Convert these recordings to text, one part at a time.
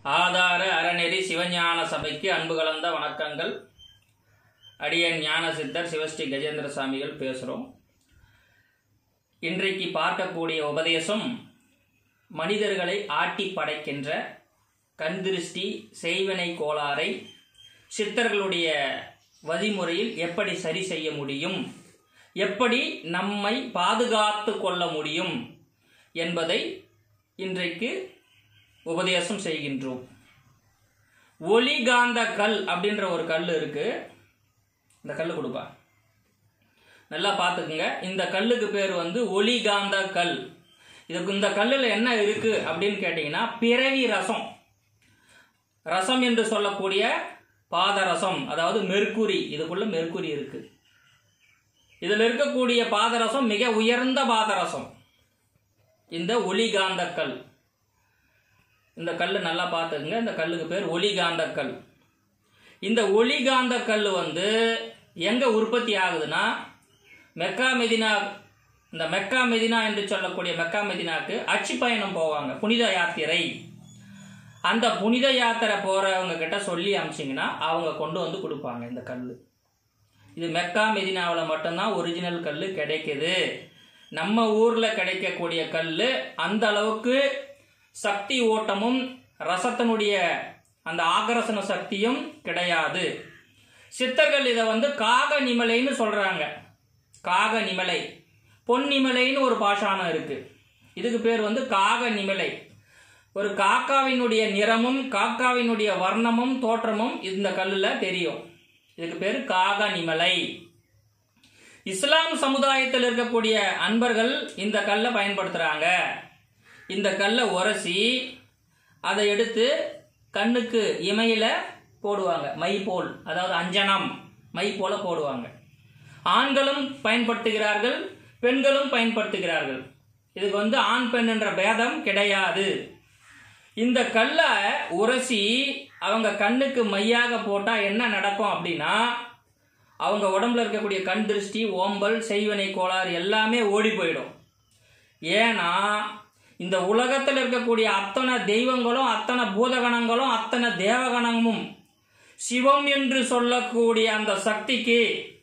ஆதார அறநெறி சிவஞான சபைக்கு அன்பு கலந்த வணக்கங்கள். அடியன் ஞான சித்தர் சிவஸ்ரீ கஜேந்திர சாமிகள் பேசுகிறோம். இன்றைக்கு பார்க்கக்கூடிய உபதேசம் மனிதர்களை ஆட்டி படைக்கின்ற கண்திருஷ்டி செய்வினை கோளாறை சித்தர்களுடைய வழிமுறையில் எப்படி சரி செய்ய முடியும், எப்படி நம்மை பாதுகாத்து கொள்ள முடியும் என்பதை இன்றைக்கு உபதேசம் செய்கின்றோம். ஒளிகாந்த கல் அப்படின்ற ஒரு கல் இருக்கு. இந்த கல் கொடுப்பா, நல்லா பார்த்துக்குங்க. இந்த கல்லுக்கு பேர் ஒளிகாந்த கல். இதுக்கு இந்த கல்லில் என்ன இருக்கு அப்படின்னு கேட்டீங்கன்னா, பிறவி ரசம், ரசம் என்று சொல்லக்கூடிய பாதரசம், அதாவது மெர்க்குரி. இதுக்குள்ள மெர்க்குரி இருக்கு. இதில் இருக்கக்கூடிய பாதரசம் மிக உயர்ந்த பாதரசம், இந்த ஒளிகாந்த கல். இந்த கல் நல்லா பார்த்துக்குங்க. இந்த கல்லுக்கு பேர் ஒளிகாந்த கல். இந்த ஒளிகாந்த கல் எங்க உற்பத்தி ஆகுதுன்னா, மெக்கா மெதினா. இந்த மெக்கா மெதினா என்று சொல்லக்கூடிய மெக்கா மெதினாக்கு அச்சு பயணம் போவாங்க, புனித யாத்திரை. அந்த புனித யாத்திரை போறவங்க கிட்ட சொல்லி அமிச்சிங்கன்னா அவங்க கொண்டு வந்து கொடுப்பாங்க இந்த கல். இது மெக்கா மெதினாவில் மட்டும்தான் ஒரிஜினல் கல் கிடைக்குது. நம்ம ஊரில் கிடைக்கக்கூடிய கல் அந்த அளவுக்கு சக்தி ஓட்டமும் ரசத்தினுடைய அந்த ஆகர்ஷண சக்தியும் கிடையாது. சித்தர்கள் இதை காக நிமலைன்னு சொல்றாங்க. காக நிமலை, பொன்னிமலைன்னு ஒரு பாஷானம் இருக்கு. இதுக்கு பேர் காக நிமலை. ஒரு காக்காவினுடைய நிறமும் காக்காவினுடைய வர்ணமும் தோற்றமும் இந்த கல்லில் தெரியும். இதுக்கு பேர் காக நிமலை. இஸ்லாம் சமுதாயத்தில் இருக்கக்கூடிய அன்பர்கள் இந்த கல்லை பயன்படுத்துறாங்க. இந்த கல்லை உரசி அதை எடுத்து கண்ணுக்கு இமையில போடுவாங்க, மை போல், அதாவது அஞ்சனம் மை போல போடுவாங்க. ஆண்களும் பயன்படுத்துகிறார்கள், பெண்களும் பயன்படுத்துகிறார்கள். இதுக்கு ஆண் பெண் என்ற பேதம் கிடையாது. இந்த கல்லை உரசி அவங்க கண்ணுக்கு மையாக போட்டா என்ன நடக்கும் அப்படின்னா, அவங்க உடம்புல இருக்கக்கூடிய கண் திருஷ்டி, ஓம்பல், செய்வினை கோளாறு எல்லாமே ஓடி போயிடும். ஏன்னா இந்த உலகத்தில் இருக்கக்கூடிய அத்தனை தெய்வங்களும், அத்தனை பூதகணங்களும், அத்தனை தேவகணமும் சிவம் என்று சொல்லக்கூடிய அந்த சக்திக்கு,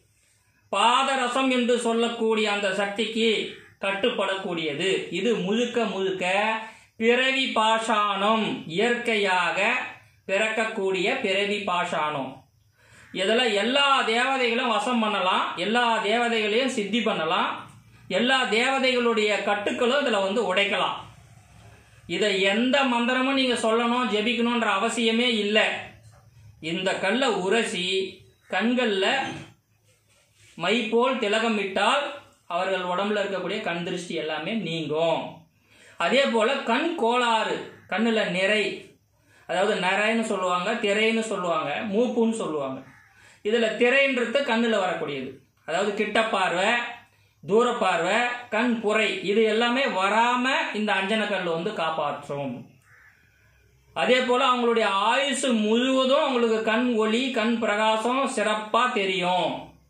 பாதரசம் என்று சொல்லக்கூடிய அந்த சக்திக்கு கட்டுப்படக்கூடியது. இது முழுக்க முழுக்க பிறவி பாஷானம், இயற்கையாக பிறக்கக்கூடிய பிறவி பாஷானம். இதில் எல்லா தேவதைகளும் வசம் பண்ணலாம், எல்லா தேவதைகளையும் சித்தி பண்ணலாம், எல்லா தேவதைகளுடைய கட்டுக்களும் இதில் உடைக்கலாம். இதை எந்த மந்திரமும் நீங்க சொல்லணும், ஜெபிக்கணும்ன்ற அவசியமே இல்லை. இந்த கல்லை உரசி கண்கள்ல மை போல் திலகம் விட்டால் அவர்கள் உடம்புல இருக்கக்கூடிய கண் திருஷ்டி எல்லாமே நீங்கும். அதே போல கண் கோளாறு, கண்ணுல நிறை, அதாவது நிறைன்னு சொல்லுவாங்க, திரைன்னு சொல்லுவாங்க, மூப்புன்னு சொல்லுவாங்க. இதுல திரைன்றது கண்ணுல வரக்கூடியது, அதாவது கிட்ட பார்வை, தூர பார்வை, கண் புரை, இது எல்லாமே வராம இந்த அஞ்சன கல் காப்பாற்றும். அதே போல அவங்களுடைய ஆயுசு முழுவதும் அவங்களுக்கு கண் ஒளி, கண் பிரகாசம் சிறப்பா தெரியும்.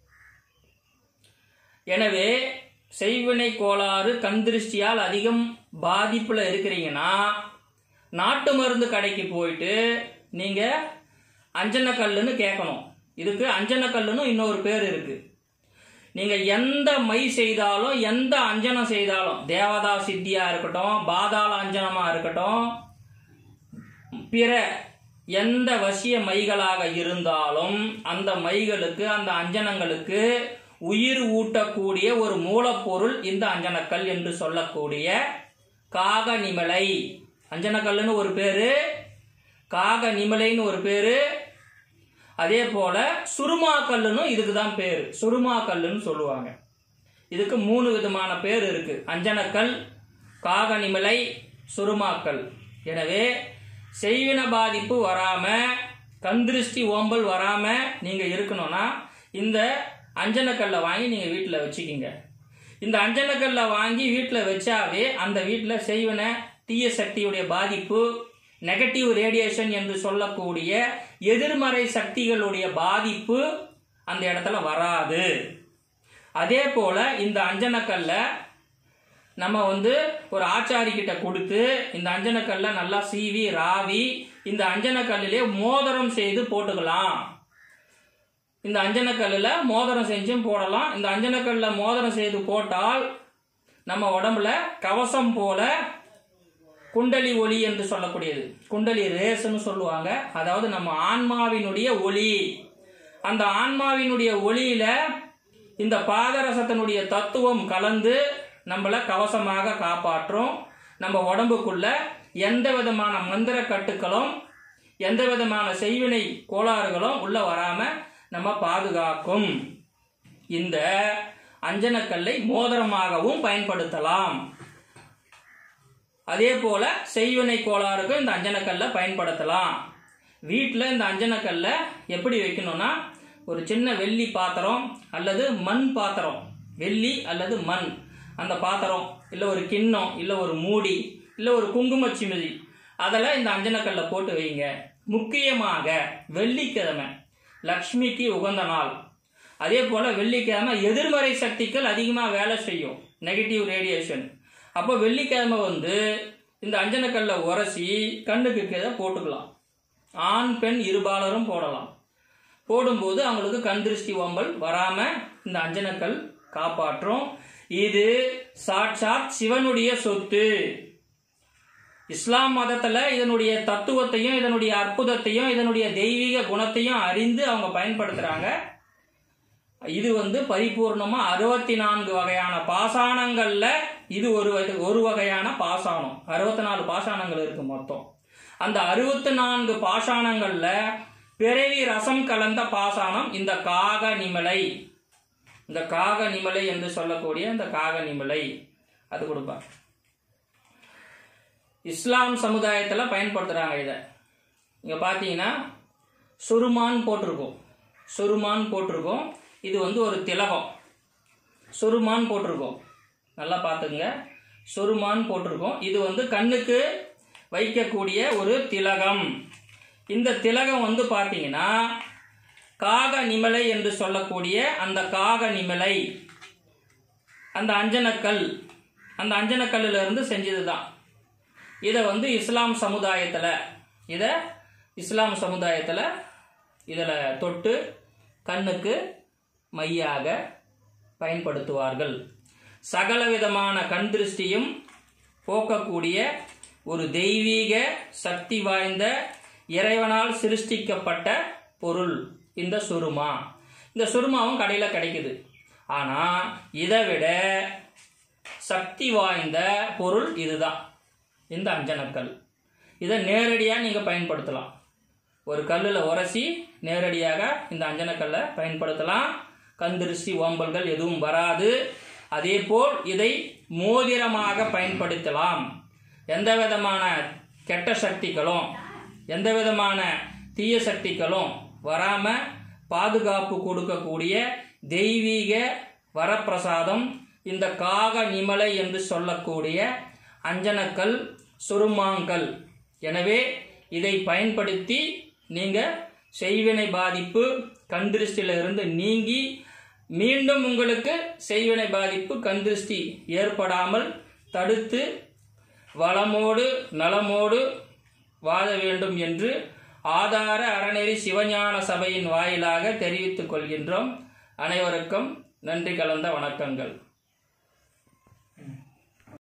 எனவே செய்வினை கோளாறு, கண் திருஷ்டியால் அதிகம் பாதிப்புல இருக்கிறீங்கன்னா, நாட்டு மருந்து கடைக்கு போயிட்டு நீங்க அஞ்சன கல்லுன்னு கேட்கணும். இதுக்கு அஞ்சன கல்லுன்னு இன்னொரு பேர் இருக்கு. நீங்க எந்த மை செய்தாலும், எந்த அஞ்சனம் செய்தாலும், தேவதா சித்தியா இருக்கட்டும், பாதாள அஞ்சனமா இருக்கட்டும், பிற எந்த வசிய மைகளாக இருந்தாலும் அந்த மைகளுக்கு, அந்த அஞ்சனங்களுக்கு உயிர் ஊட்டக்கூடிய ஒரு மூலப்பொருள் இந்த அஞ்சனக்கல் என்று சொல்லக்கூடிய காக நிமலை. அஞ்சனக்கல்லுன்னு ஒரு பேரு, காக நிமலைன்னு ஒரு பேரு. அதே போல சுருமா கல்லுன்னு இதுக்கு தான் பேரு, சுருமா கல்லுன்னு சொல்லுவாங்க. இதுக்கு 3 விதமான பேர் இருக்கு: அஞ்சனக்கல், காகநிமலை, சுருமாக்கல். எனவே செய்வின பாதிப்பு வராம, கந்திருஷ்டி ஓம்பல் வராம நீங்க இருக்கணும்னா இந்த அஞ்சனக்கல்லை வாங்கி நீங்க வீட்டில் வச்சுக்கிங்க. இந்த அஞ்சனக்கல்லை வாங்கி வீட்டில் வச்சாவே அந்த வீட்டில் செய்வின தீய சக்தியுடைய பாதிப்பு, நெகட்டிவ் ரேடியேஷன் என்று சொல்லக்கூடிய எதிர்மறை சக்திகளுடைய பாதிப்பு அந்த இடத்துல வராது. அதே போல இந்த அஞ்சனக்கல்ல நம்ம ஒரு ஆச்சாரி கிட்ட கொடுத்து இந்த அஞ்சனக்கல்லை நல்லா சீவி ராவி இந்த அஞ்சனக்கல்லிலே மோதிரம் செய்து போட்டுக்கலாம். இந்த அஞ்சனக்கல்லில் மோதிரம் செஞ்சும் போடலாம். இந்த அஞ்சனக்கல்லில் மோதிரம் செய்து போட்டால் நம்ம உடம்புல கவசம் போல குண்டலி ஒளி என்று சொல்லக்கூடியது, குண்டலி ரேஸ்ன்னு சொல்லுவாங்க. அதாவது நம்ம ஆன்மாவினுடைய ஒளி, அந்த ஆன்மாவினுடைய ஒளியில இந்த பாதரசத்தினுடைய தத்துவம் கலந்து நம்மளை கவசமாக காப்பாற்றும். நம்ம உடம்புக்குள்ள எந்த விதமான மந்திர கட்டுக்களும் எந்த விதமான செய்வினை கோளாறுகளும் உள்ள வராம நம்ம பாதுகாக்கும். இந்த அஞ்சனக்கல்லை மோதிரமாகவும் பயன்படுத்தலாம். அதே போல செய்வினை கோளாறுக்கும் இந்த அஞ்சனக்கல்லை பயன்படுத்தலாம். வீட்டில் இந்த அஞ்சனக்கல்லை எப்படி வைக்கணும்னா, ஒரு சின்ன வெள்ளி பாத்திரம் அல்லது மண் பாத்திரம், வெள்ளி அல்லது மண் அந்த பாத்திரம், இல்லை ஒரு கிண்ணம், இல்லை ஒரு மூடி, இல்லை ஒரு குங்குமச்சிமிழி, அதில் இந்த அஞ்சனக்கல்லை போட்டு வைங்க. முக்கியமாக வெள்ளிக்கிழமை லக்ஷ்மிக்கு உகந்த நாள். அதே போல் வெள்ளிக்கிழமை எதிர்மறை சக்திகள் அதிகமாக வேலை செய்யும், நெகட்டிவ் ரேடியேஷன். அப்போ வெள்ளிக்கிழமை இந்த அஞ்சனக்கல்லை உரசி கண்ணுக்கு கீழே போட்டுக்கலாம். ஆண் பெண் இருபாலரும் போடலாம். போடும்போது அவங்களுக்கு கண் திருஷ்டி ஓம்பல் வராமல் இந்த அஞ்சனக்கல் காப்பாற்றும். இது சாட்சாத் சிவனுடைய சொத்து. இஸ்லாம் மதத்தில் இதனுடைய தத்துவத்தையும் இதனுடைய அற்புதத்தையும் இதனுடைய தெய்வீக குணத்தையும் அறிந்து அவங்க பயன்படுத்துகிறாங்க. இது பரிபூர்ணமா 64 வகையான பாசானங்கள்ல இது ஒரு வகையான பாசானம். 64 பாசானங்கள் இருக்கு மொத்தம். அந்த 64 பாசானங்கள்ல பிறவி ரசம் கலந்த பாசானம் இந்த காக நிமலை. இந்த காக நிமலை என்று சொல்லக்கூடிய இந்த காக நிமலை அது கொடுப்பாங்க. இஸ்லாம் சமுதாயத்தில் பயன்படுத்துறாங்க. இதை இங்க பாத்தீங்கன்னா சுருமான் போட்டிருக்கும், சுருமான் போட்டிருக்கும். இது ஒரு திலகம், சுருமான் போட்டிருக்கோம். நல்லா பார்த்துங்க, சுருமான் போட்டிருக்கோம். இது கண்ணுக்கு வைக்கக்கூடிய ஒரு திலகம். இந்த திலகம் பார்த்தீங்கன்னா காக நிமலை என்று சொல்லக்கூடிய அந்த காக நிமலை அந்த அஞ்சனக்கல், அந்த அஞ்சனக்கல்லில் இருந்து செஞ்சது தான். இதை இஸ்லாம் சமுதாயத்தில் இதில் தொட்டு கண்ணுக்கு மையாக பயன்படுத்துவார்கள். சகலவிதமான கண் திருஷ்டியும் போக்கக்கூடிய ஒரு தெய்வீக சக்தி வாய்ந்த இறைவனால் சிருஷ்டிக்கப்பட்ட பொருள் இந்த சுருமா. இந்த சுருமாவும் கடையில் கிடைக்குது. ஆனால் இதை விட சக்தி வாய்ந்த பொருள் இதுதான், இந்த அஞ்சனக்கல். இதை நேரடியாக நீங்கள் பயன்படுத்தலாம். ஒரு கல்லில் உரசி நேரடியாக இந்த அஞ்சனக்கல்லை பயன்படுத்தலாம். கந்திருஷ்டி ஓம்பல்கள் எதுவும் வராது. அதே போல் இதை மோதிரமாக பயன்படுத்தலாம். எந்த விதமான கெட்ட சக்திகளும் எந்த விதமான தீய சக்திகளும் வராம பாதுகாப்பு கொடுக்கக்கூடிய தெய்வீக வரப்பிரசாதம் இந்த காக நிமலை என்று சொல்லக்கூடிய அஞ்சனக்கல், சுருமாங்கல். எனவே இதை பயன்படுத்தி நீங்க செய்வினை பாதிப்பு கண்திருஷ்டியிலிருந்து நீங்கி மீண்டும் உங்களுக்கு செய்வினை பாதிப்பு கண்திருஷ்டி ஏற்படாமல் தடுத்து வளமோடு நலமோடு வாழ வேண்டும் என்று ஆதார அறநெறி சிவஞான சபையின் வாயிலாக தெரிவித்துக் கொள்கின்றோம். அனைவருக்கும் நன்றி கலந்த வணக்கங்கள்.